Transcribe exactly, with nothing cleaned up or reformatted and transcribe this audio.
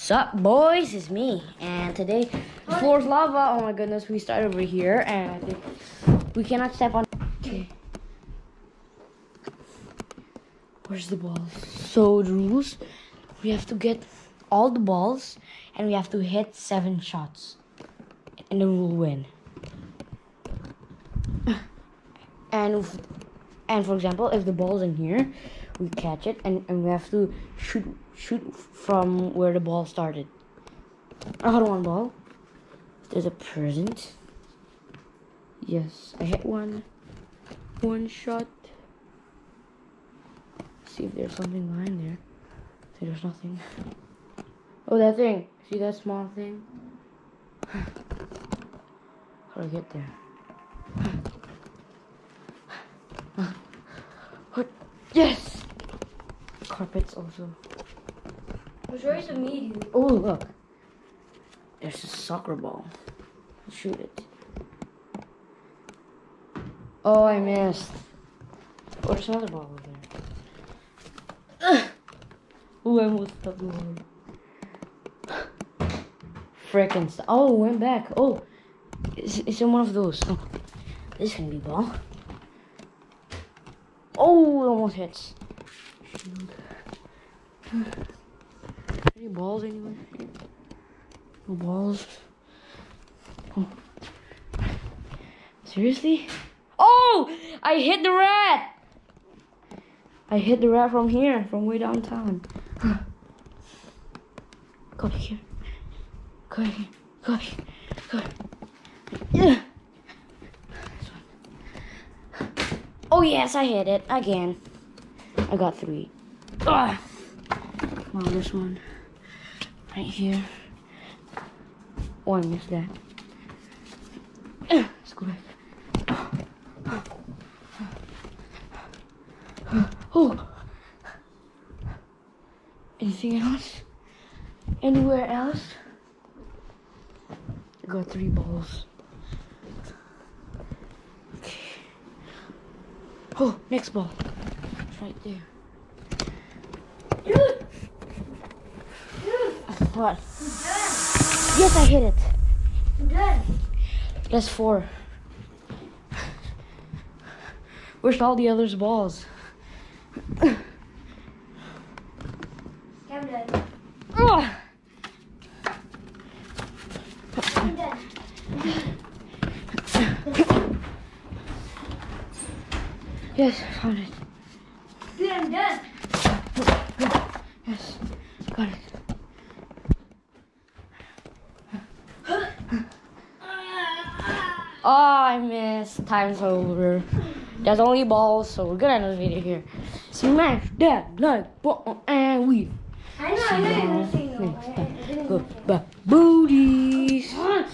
Sup, boys? It's me, and today the floor's lava. Oh my goodness, we start over here, and I think we cannot step on. Okay, where's the ball? So the rules: we have to get all the balls, and we have to hit seven shots, and then we'll win. And if, and for example, if the ball's in here, we catch it, and, and we have to shoot shoot from where the ball started. I got one ball. There's a present. Yes, I hit one. One shot. See if there's something behind there. See, there's nothing. Oh, that thing. See that small thing? How do I get there? What? Yes! Carpets also. I'm sure it's a medium. Oh, look. There's a soccer ball. Shoot it. Oh, I missed. Oh, there's another ball over there. Oh, I almost stuck the ball. Frickin' st- Oh, went back. Oh, it's, it's in one of those. Oh, this can be ball. Oh, it almost hits. Shoot. Any balls anywhere? No balls. Oh. Seriously? Oh! I hit the rat! I hit the rat from here, from way downtown. Go here. Go here. Go here. Go here. Yeah. Oh yes, I hit it again. I got three. Ugh. Come on, this one. Right here. Oh, I missed that. Let's go back. Oh. Anything else? Anywhere else? I got three balls. Okay. Oh, next ball. It's right there. Dude! Dude! What? Yes, I hit it. I'm done. That's four. Where's all the others' balls? I'm done. Ugh. I'm done. Yes, I found it. Dude, I'm done. Yes, got it. Oh, I missed. Time's over. There's only balls, so we're gonna end the video here. Smash that like button and we. I know, I know you're missing though. I- I didn't Go miss it. back booties.